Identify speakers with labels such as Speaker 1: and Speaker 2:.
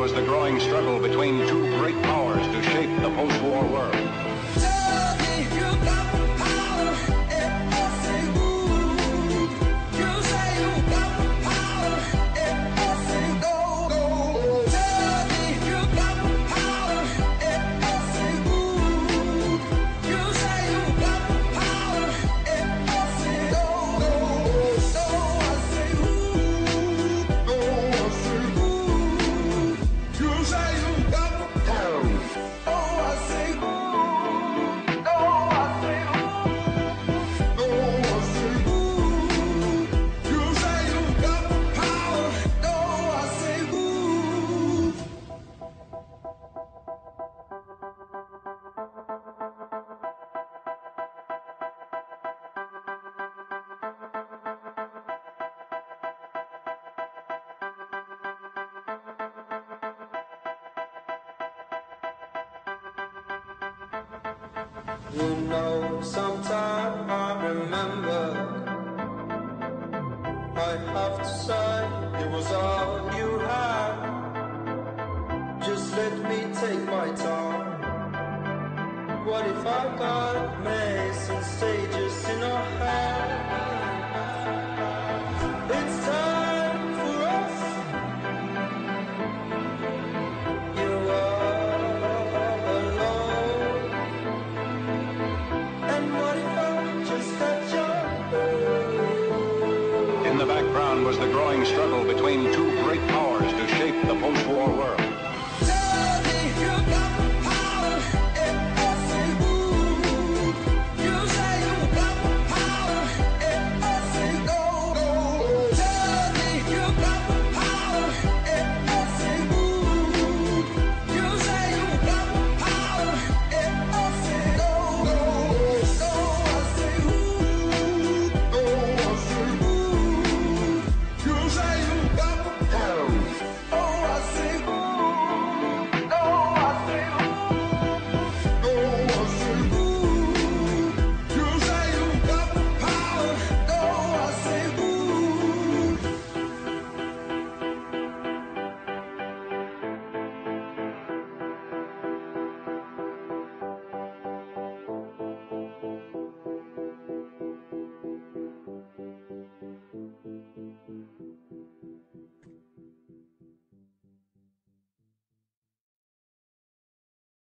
Speaker 1: was the growing struggle between two great powers to shape the post-war world.
Speaker 2: You know, sometime I remember I have to say it was all you had. Just let me take my time. What if I got missing stages in our head? It's time for us. You are alone. And what if I just got you?
Speaker 1: In the background was the growing struggle between two great powers to shape the post-war world.